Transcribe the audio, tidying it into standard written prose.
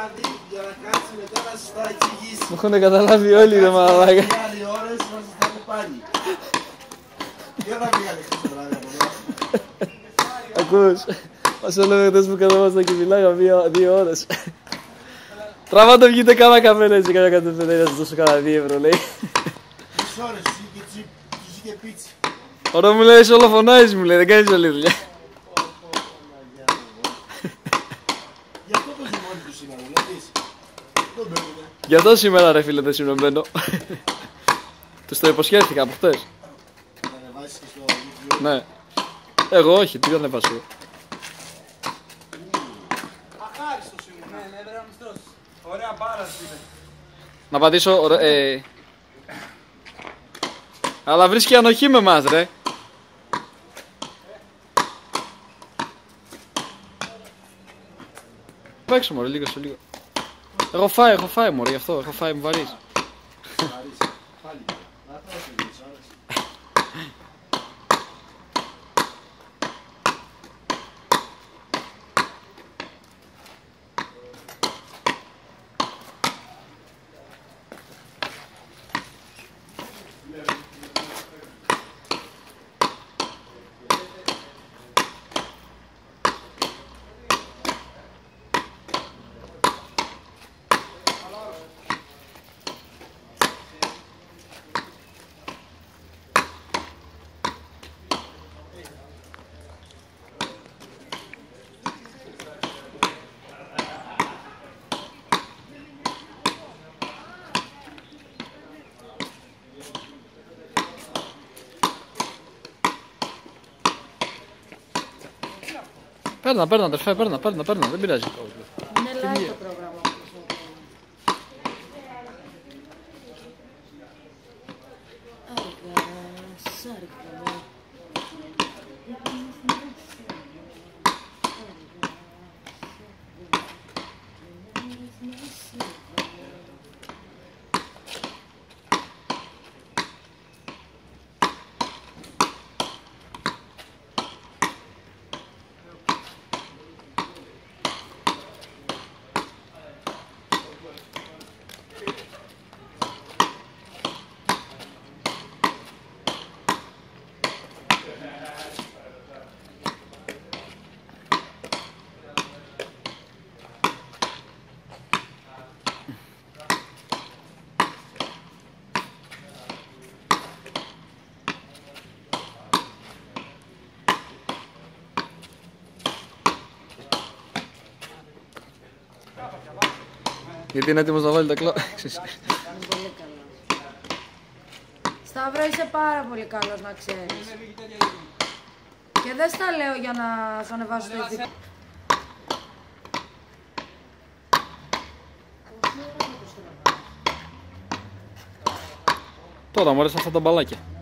βράδυ για να κάτσει μετά να σας τα εξηγήσει. Μου έχουν καταλάβει όλοι ρε μαλάκα. Οι άλλοι ώρες να σας τα έχω πάλι. Τι ώρα πήγατε χθες το βράδυ από εδώ? Ακούς, μας έλεγε χτες που καθόμασταν και μιλάγαμε 2 ώρες. Τραβά το βγείτε κάνα καφέ έτσι κάποια κατευθυντή να σας δώσω κάνα 2 ευρώ λέει. 2 ώρες τους είχε πίτσι. Ωραία μου λέει όλο φωνάζεις μου λέει, δεν κάνεις όλη δουλειά. Γι' αυτό πως είναι μόνοι τους σήμερα, βλέπεις. Δεν μπαίνουμε. Γι' αυτό σήμερα ρε φίλε δεν συνομπαίνω. Τους το υποσχέθηκα από χτες. Να ανεβάσεις και στο YouTube. Ναι. Εγώ όχι, τι δεν ανεβάσω. Αχάριστος ήμουν. Ναι, ναι, πρέπει να μισθώσεις. Ωραία μπάρα είναι. Να πατήσω, αλλά βρίσκει ανοχή με εμάς ρε. Παίξω μωρέ, λίγο σε λίγο. Έχω φάει μωρέ, γι' αυτό, έχω φάει, μου βαρύς. Πάλι. Να τρώω και 2 ώρες. Παίρνα αδερφέ, παίρνα, δεν πειράζει. Είναι live το πρόγραμμα. Γιατί είναι έτοιμος να βάλει τα κλάδια. Είναι πολύ καλό. Σταύρο, είσαι πάρα πολύ καλός να ξέρεις. Και δεν στα λέω για να σου ανεβάσω το ηθικό. Τώρα μου αρέσουν αυτά τα μπαλάκια.